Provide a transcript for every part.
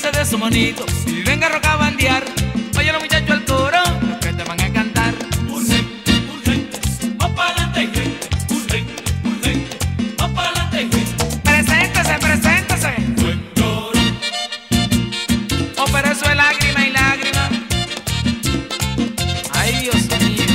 agárrense de su manito y venga a rock a bandear. Oye los muchachos al coro, los que te van a cantar. Urgente, va para adelante gente. Urgente, va para adelante gente. Preséntese, preséntese. Buen lloro. Oh, pero eso es lágrima y lágrima. Ay, Dios mío.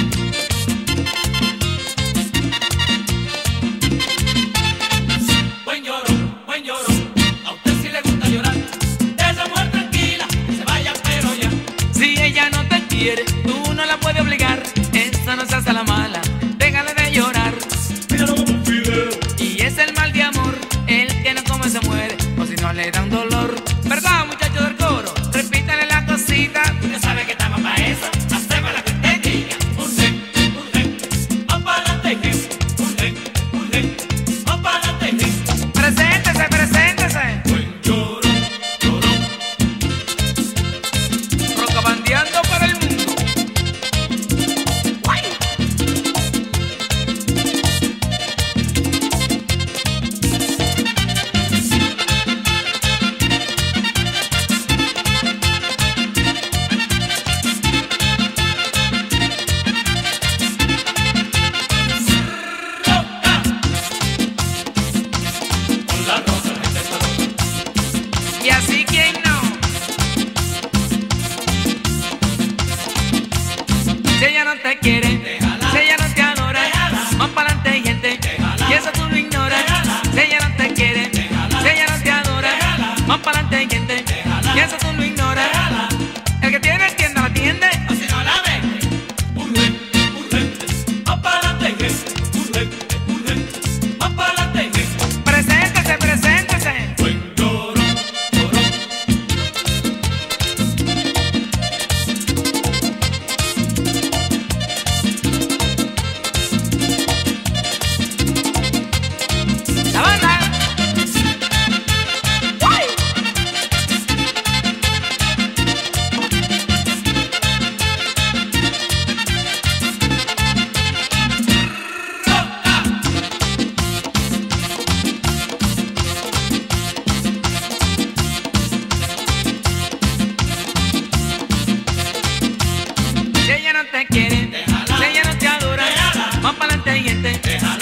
Buen lloro, buen lloro. A usted si le gusta llorar, esa mujer tranquila, que se vaya pero ya. Si ella no te quiere, tú no la puedes obligar. Esa no se hace la mala, déjale de llorar. Míralo como un fideo. Y es el mal de amor, el que no come se muere, o si no le da un dolor. ¿Verdad, muchachos del coro? Repítale la cosita. Usted sabe que estamos para eso. Hacemos lo que usted diga. Urgente, va para adelante gente. Urgente, va para adelante gente. Preséntese, preséntese. Buen lloro, lloro. Rocabandeando para el mundo. ¡Guay! Roca. Con la rosa, gente está loca. Y así quien no. Si ella no te quiere, Déjala. si ella no te adora, Déjala. más para adelante gente, Déjala. y eso tú lo ignoras. Déjala. Si ella no te quiere, Déjala. si ella no te adora, Déjala. más para adelante gente, Déjala. y eso tú lo ignoras. Déjala. El que tiene tienda la atiende. O si no la vende. Urgente, va para adelante gente. Urgente, va para adelante gente. Preséntese, preséntese. Buen lloro, lloro. La banda. ¡Guay! Roca. Si ella no te quiere, Déjala. si ella no te adora, Déjala. más para adelante gente, Déjala.